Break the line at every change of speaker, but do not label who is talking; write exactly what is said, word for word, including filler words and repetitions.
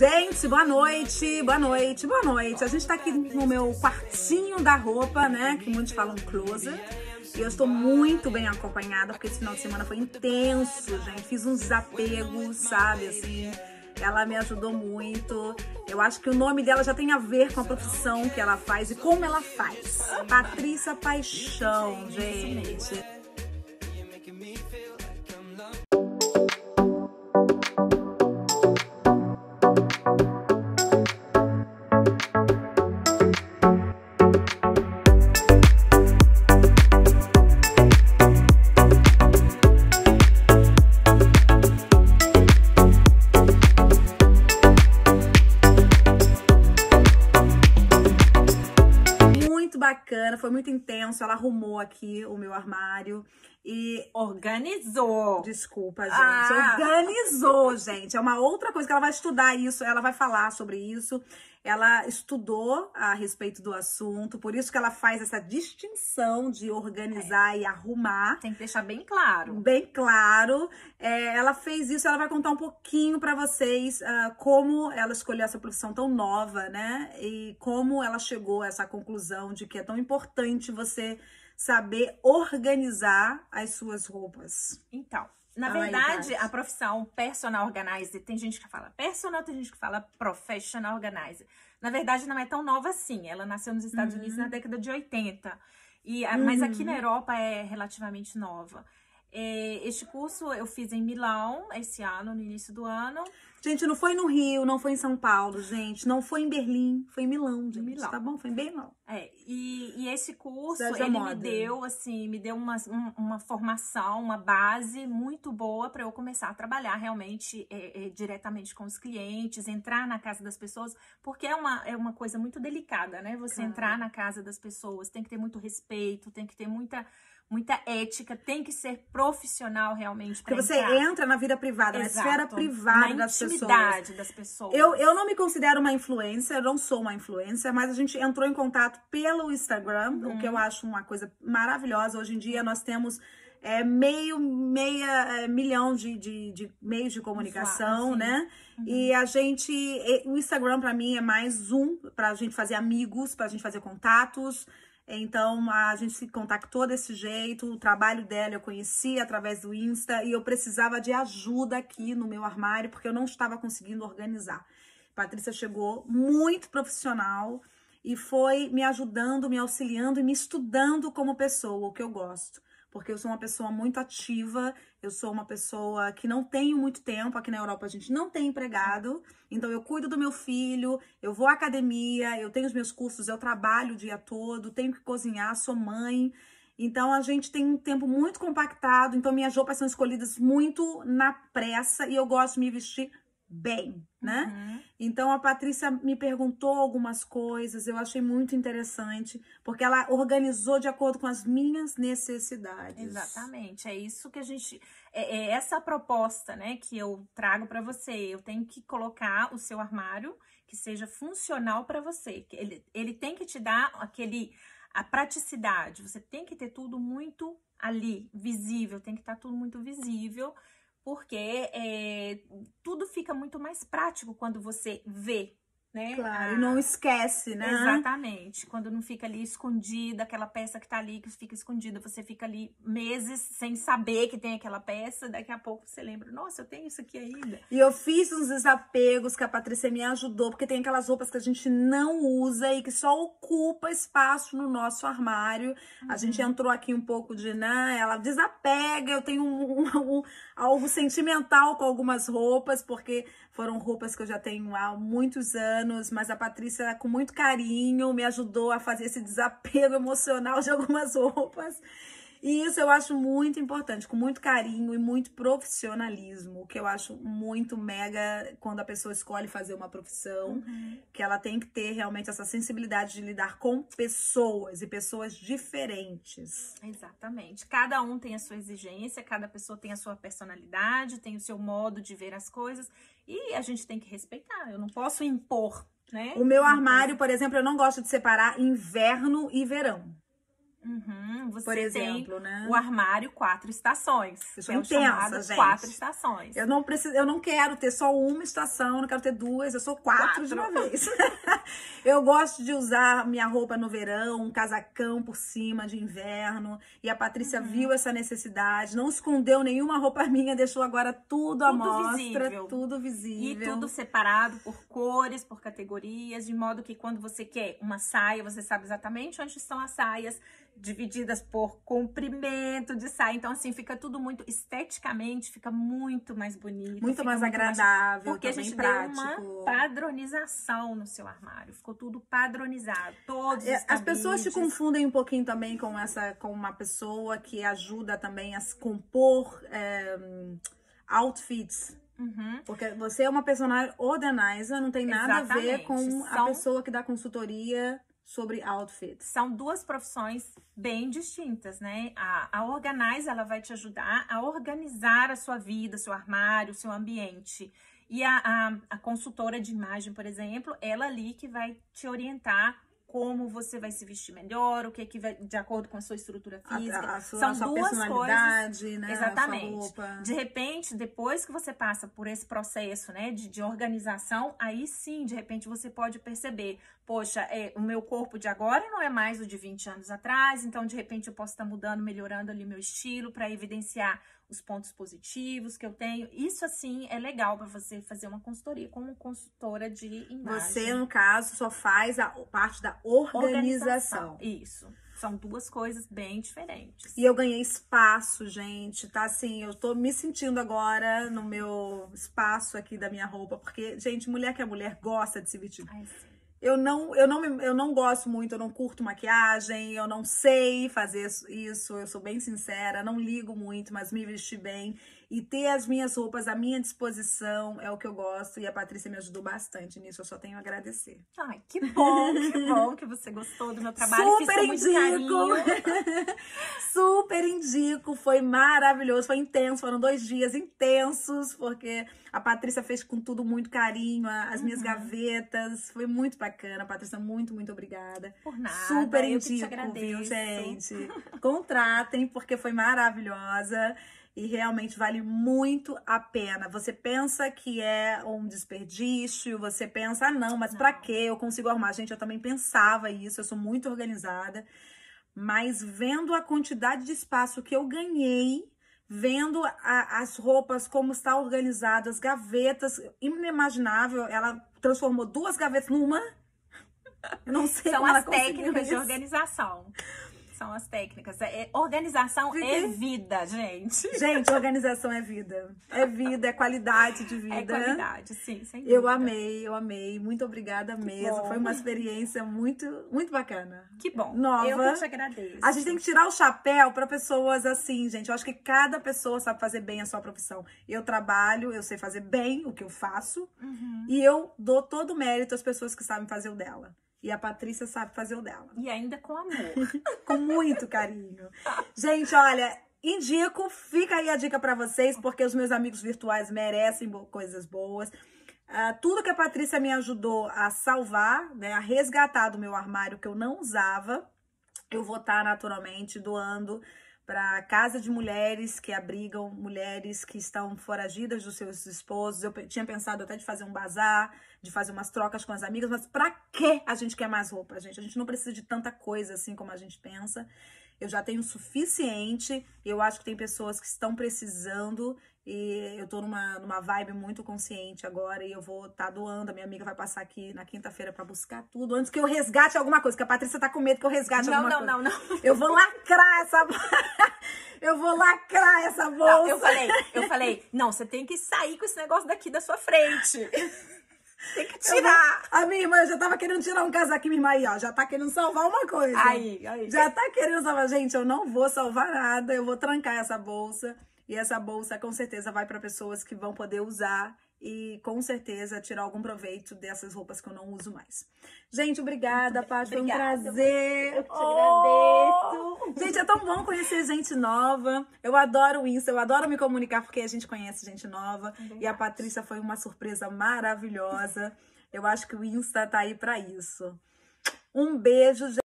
Gente, boa noite, boa noite, boa noite. A gente tá aqui no meu quartinho da roupa, né? Que muitos falam closet. E eu estou muito bem acompanhada, porque esse final de semana foi intenso, gente. Fiz uns desapegos, sabe, assim. Ela me ajudou muito. Eu acho que o nome dela já tem a ver com a profissão que ela faz e como ela faz. Patrícia Paixão, gente. Bacana, foi muito intenso. Ela arrumou aqui o meu armário e
organizou.
Desculpa, gente.
Ah.
Organizou, gente. É uma outra coisa que ela vai estudar isso, ela vai falar sobre isso. Ela estudou a respeito do assunto, por isso que ela faz essa distinção de organizar é. e arrumar.
Tem que deixar bem claro.
Bem claro. É, ela fez isso, ela vai contar um pouquinho pra vocês uh, como ela escolheu essa profissão tão nova, né? E como ela chegou a essa conclusão de que é tão importante você saber organizar as suas roupas.
Então, na Fala verdade, aí, a profissão personal organizer, tem gente que fala personal, tem gente que fala professional organizer. Na verdade, não é tão nova assim. Ela nasceu nos Estados uhum. Unidos na década de oitenta. E, uhum. Mas aqui na Europa é relativamente nova. É, este curso eu fiz em Milão esse ano, no início do ano.
Gente, não foi no Rio, não foi em São Paulo, gente. Não foi em Berlim, foi em Milão, gente.
Milão.
Tá bom? Foi em Milão.
É, e, e esse curso,
Seja
ele
moda.
me deu, assim, me deu uma, uma formação, uma base muito boa para eu começar a trabalhar realmente é, é, diretamente com os clientes, entrar na casa das pessoas, porque é uma, é uma coisa muito delicada, né? Você claro. entrar na casa das pessoas, tem que ter muito respeito, tem que ter muita... muita ética, tem que ser profissional realmente.
Porque você entrar. entra na vida privada, Exato. na esfera privada
na
das pessoas.
intimidade das pessoas.
Eu, eu não me considero uma influencer, eu não sou uma influencer, mas a gente entrou em contato pelo Instagram, uhum. o que eu acho uma coisa maravilhosa. Hoje em dia nós temos é, meio, meia é, milhão de, de, de meios de comunicação, Exato, né? Uhum. E a gente, o Instagram pra mim é mais um, pra gente fazer amigos, pra gente fazer contatos. Então, a gente se contactou desse jeito, o trabalho dela eu conheci através do Insta e eu precisava de ajuda aqui no meu armário, porque eu não estava conseguindo organizar. Patrícia chegou muito profissional e foi me ajudando, me auxiliando e me estudando como pessoa, o que eu gosto. Porque eu sou uma pessoa muito ativa, eu sou uma pessoa que não tenho muito tempo, aqui na Europa a gente não tem empregado, então eu cuido do meu filho, eu vou à academia, eu tenho os meus cursos, eu trabalho o dia todo, tenho que cozinhar, sou mãe, então a gente tem um tempo muito compactado, então minhas roupas são escolhidas muito na pressa e eu gosto de me vestir bem, né? Uhum. Então a Patrícia me perguntou algumas coisas, eu achei muito interessante, porque ela organizou de acordo com as minhas necessidades.
Exatamente, é isso que a gente, é, é essa proposta, né, que eu trago para você. Eu tenho que colocar o seu armário que seja funcional para você, ele, ele tem que te dar aquele, a praticidade, você tem que ter tudo muito ali, visível, tem que estar tudo muito visível, porque é, tudo fica muito mais prático quando você vê, né?
Claro, e não esquece, né?
Exatamente. Quando não fica ali escondida, aquela peça que tá ali, que fica escondida, você fica ali meses sem saber que tem aquela peça, daqui a pouco você lembra, nossa, eu tenho isso aqui ainda.
E eu fiz uns desapegos que a Patrícia me ajudou, porque tem aquelas roupas que a gente não usa e que só ocupa espaço no nosso armário. Uhum. A gente entrou aqui um pouco de, né, ela desapega, eu tenho um, um, um, algo sentimental com algumas roupas, porque foram roupas que eu já tenho há muitos anos, mas a Patrícia, com muito carinho, me ajudou a fazer esse desapego emocional de algumas roupas. E isso eu acho muito importante, com muito carinho e muito profissionalismo, que eu acho muito mega quando a pessoa escolhe fazer uma profissão, uhum. que ela tem que ter realmente essa sensibilidade de lidar com pessoas e pessoas diferentes.
Exatamente. Cada um tem a sua exigência, cada pessoa tem a sua personalidade, tem o seu modo de ver as coisas e a gente tem que respeitar. Eu não posso impor, né?
O meu armário, por exemplo, eu não gosto de separar inverno e verão.
Uhum, você
por exemplo,
tem
né?
o armário quatro estações.
Eu sou
é o
intensa,
chamado
gente.
Quatro estações.
Eu não preciso, eu não quero ter só uma estação, não quero ter duas, eu sou quatro, quatro. de uma vez. Eu gosto de usar minha roupa no verão, um casacão por cima de inverno. E a Patrícia uhum. viu essa necessidade, não escondeu nenhuma roupa minha, deixou agora tudo à mostra, visível. tudo visível.
E tudo separado por cores, por categorias, de modo que quando você quer uma saia, você sabe exatamente onde estão as saias, divididas por comprimento de saia. Então, assim, fica tudo muito esteticamente, fica muito mais bonito.
Muito mais muito agradável, mais,
porque a gente
prático.
deu uma padronização no seu armário. Ficou tudo padronizado. Todos os
As pessoas se confundem um pouquinho também com essa, com uma pessoa que ajuda também a compor é, outfits.
Uhum.
Porque você é uma personagem organizer, não tem nada Exatamente. a ver com São... a pessoa que dá consultoria sobre outfits.
São duas profissões bem distintas, né? A, a organizer, ela vai te ajudar a organizar a sua vida, seu armário, seu ambiente. E a, a, a consultora de imagem, por exemplo, ela ali que vai te orientar como você vai se vestir melhor, o que que vai de acordo com a sua estrutura física.
A, a sua,
São
a sua
duas
personalidade,
coisas,
né?
exatamente.
A sua roupa.
De repente, depois que você passa por esse processo, né, de, de organização, aí sim, de repente você pode perceber, poxa, é, o meu corpo de agora não é mais o de vinte anos atrás, então de repente eu posso estar mudando, melhorando ali meu estilo para evidenciar os pontos positivos que eu tenho. Isso, assim, é legal para você fazer uma consultoria como consultora de imagem.
Você, no caso, só faz a parte da organização.
organização. Isso. São duas coisas bem diferentes.
E eu ganhei espaço, gente, tá? Assim, eu tô me sentindo agora no meu espaço aqui da minha roupa, porque, gente, mulher que é mulher gosta de se vestir.
Ai, sim.
Eu não, eu, não, eu não gosto muito, eu não curto maquiagem, eu não sei fazer isso, eu sou bem sincera, não ligo muito, mas me vestir bem e ter as minhas roupas à minha disposição é o que eu gosto, e a Patrícia me ajudou bastante nisso, eu só tenho a agradecer.
Ai, que bom, que bom que você gostou do meu trabalho.
Super indico! Super indico, foi maravilhoso, foi intenso, foram dois dias intensos, porque a Patrícia fez com tudo muito carinho, as minhas uhum. gavetas, foi muito bacana. Patrícia, muito, muito obrigada.
Por nada,
super
eu
indico,
que te agradeço.
Viu, gente? Contratem, porque foi maravilhosa. E realmente vale muito a pena. Você pensa que é um desperdício, você pensa, ah, não, mas não. Pra quê? Eu consigo arrumar. Gente, eu também pensava isso, eu sou muito organizada. Mas vendo a quantidade de espaço que eu ganhei, vendo a, as roupas, como está organizado, as gavetas, inimaginável, ela transformou duas gavetas numa. Eu não sei
São
como
as
ela
técnicas
isso.
de organização. São as técnicas. É, organização Fiquei... é vida, gente.
Gente, organização é vida. É vida, é qualidade de vida.
É qualidade, sim, sem dúvida.
Eu amei, eu amei. Muito obrigada mesmo. Foi uma experiência muito, muito bacana.
Que bom.
Nova.
Eu que te agradeço.
A gente tem que tirar o chapéu para pessoas assim, gente. Eu acho que cada pessoa sabe fazer bem a sua profissão. Eu trabalho, eu sei fazer bem o que eu faço.
Uhum.
E eu dou todo o mérito às pessoas que sabem fazer o dela. E a Patrícia sabe fazer o dela.
E ainda com amor.
Com muito carinho. Gente, olha, indico, fica aí a dica pra vocês, porque os meus amigos virtuais merecem bo- coisas boas. Uh, tudo que a Patrícia me ajudou a salvar, né, a resgatar do meu armário que eu não usava, eu vou estar naturalmente doando para casa de mulheres que abrigam mulheres que estão foragidas dos seus esposos. Eu tinha pensado até de fazer um bazar, de fazer umas trocas com as amigas, mas pra que a gente quer mais roupa, gente? A gente não precisa de tanta coisa assim como a gente pensa. Eu já tenho o suficiente, eu acho que tem pessoas que estão precisando e eu tô numa, numa vibe muito consciente agora e eu vou estar tá doando. A minha amiga vai passar aqui na quinta-feira pra buscar tudo antes que eu resgate alguma coisa, que a Patrícia tá com medo que eu resgate
não,
alguma
não,
coisa.
Não, não, não.
Eu vou lacrar essa Eu vou lacrar essa bolsa.
Não, eu falei, eu falei, não, você tem que sair com esse negócio daqui da sua frente. Tem que tirar.
Vou... A minha irmã já tava querendo tirar um casaquinho, minha irmã aí, ó. Já tá querendo salvar uma coisa.
Aí, aí.
Já tá querendo salvar. Gente, eu não vou salvar nada. Eu vou trancar essa bolsa. E essa bolsa, com certeza, vai para pessoas que vão poder usar. E, com certeza, tirar algum proveito dessas roupas que eu não uso mais. Gente, obrigada, Paty. Foi um prazer.
Eu que te agradeço.
Oh! Gente, é tão bom conhecer gente nova. Eu adoro o Insta, eu adoro me comunicar porque a gente conhece gente nova. É e a Patrícia foi uma surpresa maravilhosa. Eu acho que o Insta tá aí pra isso. Um beijo, gente.